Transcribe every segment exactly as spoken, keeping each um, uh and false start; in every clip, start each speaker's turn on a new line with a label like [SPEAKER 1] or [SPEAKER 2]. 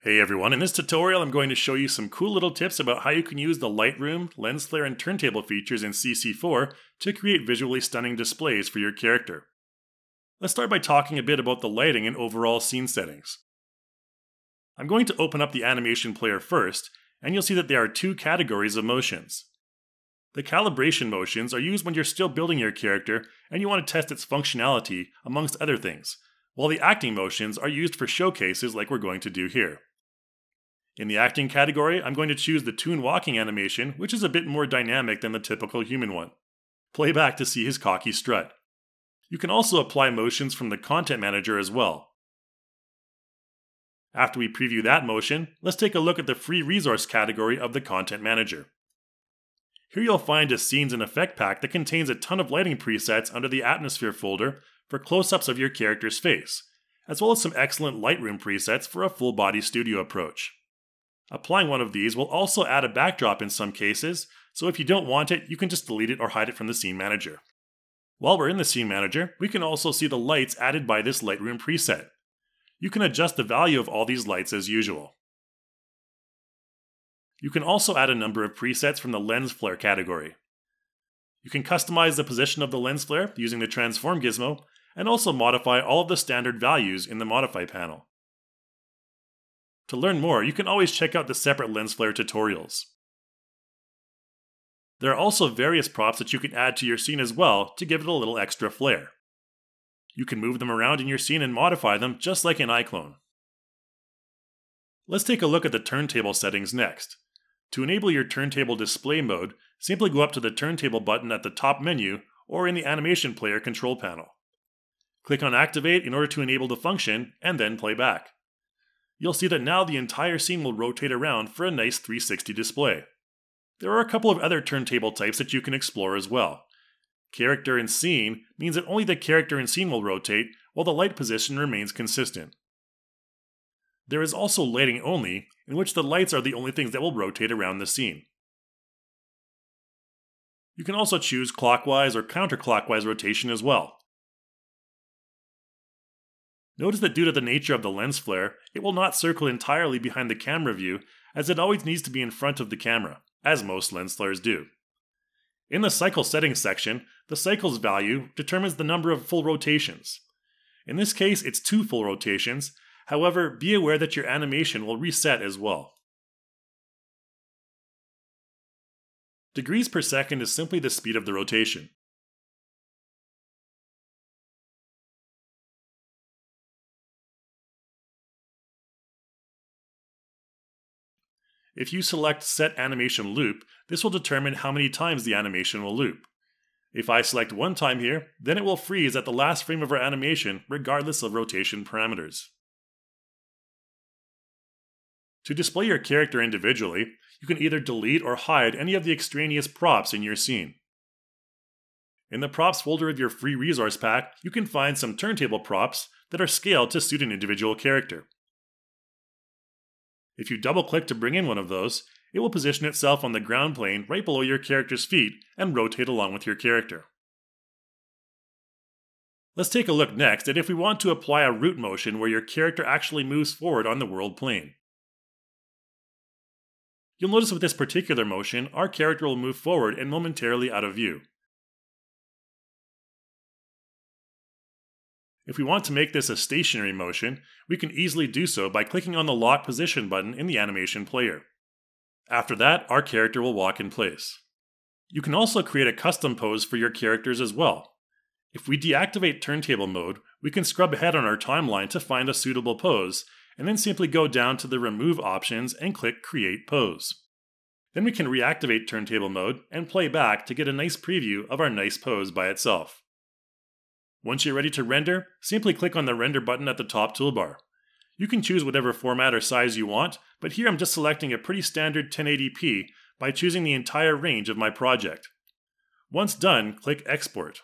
[SPEAKER 1] Hey everyone, in this tutorial I'm going to show you some cool little tips about how you can use the Lightroom, lens flare, and turntable features in C C four to create visually stunning displays for your character. Let's start by talking a bit about the lighting and overall scene settings. I'm going to open up the animation player first, and you'll see that there are two categories of motions. The calibration motions are used when you're still building your character and you want to test its functionality amongst other things, while the acting motions are used for showcases like we're going to do here. In the acting category, I'm going to choose the Toon walking animation, which is a bit more dynamic than the typical human one. Play back to see his cocky strut. You can also apply motions from the Content Manager as well. After we preview that motion, let's take a look at the Free Resource category of the Content Manager. Here you'll find a Scenes and Effect pack that contains a ton of lighting presets under the Atmosphere folder for close-ups of your character's face, as well as some excellent Lightroom presets for a full-body studio approach. Applying one of these will also add a backdrop in some cases, so if you don't want it, you can just delete it or hide it from the Scene Manager. While we're in the Scene Manager, we can also see the lights added by this Lightroom preset. You can adjust the value of all these lights as usual. You can also add a number of presets from the Lens Flare category. You can customize the position of the lens flare using the Transform gizmo, and also modify all of the standard values in the Modify panel. To learn more, you can always check out the separate lens flare tutorials. There are also various props that you can add to your scene as well to give it a little extra flair. You can move them around in your scene and modify them just like in iClone. Let's take a look at the turntable settings next. To enable your turntable display mode, simply go up to the turntable button at the top menu or in the animation player control panel. Click on Activate in order to enable the function, and then play back. You'll see that now the entire scene will rotate around for a nice three sixty display. There are a couple of other turntable types that you can explore as well. Character and Scene means that only the character and scene will rotate, while the light position remains consistent. There is also Lighting Only, in which the lights are the only things that will rotate around the scene. You can also choose clockwise or counterclockwise rotation as well. Notice that due to the nature of the lens flare, it will not circle entirely behind the camera view, as it always needs to be in front of the camera, as most lens flares do. In the cycle settings section, the cycles value determines the number of full rotations. In this case, it's two full rotations, however, be aware that your animation will reset as well. Degrees per second is simply the speed of the rotation. If you select Set Animation Loop, this will determine how many times the animation will loop. If I select one time here, then it will freeze at the last frame of our animation regardless of rotation parameters. To display your character individually, you can either delete or hide any of the extraneous props in your scene. In the Props folder of your Free Resource pack, you can find some turntable props that are scaled to suit an individual character. If you double-click to bring in one of those, it will position itself on the ground plane right below your character's feet and rotate along with your character. Let's take a look next at if we want to apply a root motion where your character actually moves forward on the world plane. You'll notice with this particular motion, our character will move forward and momentarily out of view. If we want to make this a stationary motion, we can easily do so by clicking on the Lock Position button in the animation player. After that, our character will walk in place. You can also create a custom pose for your characters as well. If we deactivate turntable mode, we can scrub ahead on our timeline to find a suitable pose, and then simply go down to the Remove options and click Create Pose. Then we can reactivate turntable mode and play back to get a nice preview of our nice pose by itself. Once you're ready to render, simply click on the Render button at the top toolbar. You can choose whatever format or size you want, but here I'm just selecting a pretty standard ten eighty p by choosing the entire range of my project. Once done, click Export.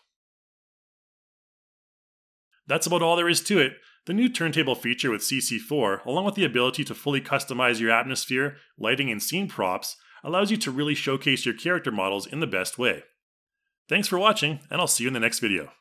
[SPEAKER 1] That's about all there is to it. The new turntable feature with C C four, along with the ability to fully customize your atmosphere, lighting, and scene props, allows you to really showcase your character models in the best way. Thanks for watching, and I'll see you in the next video.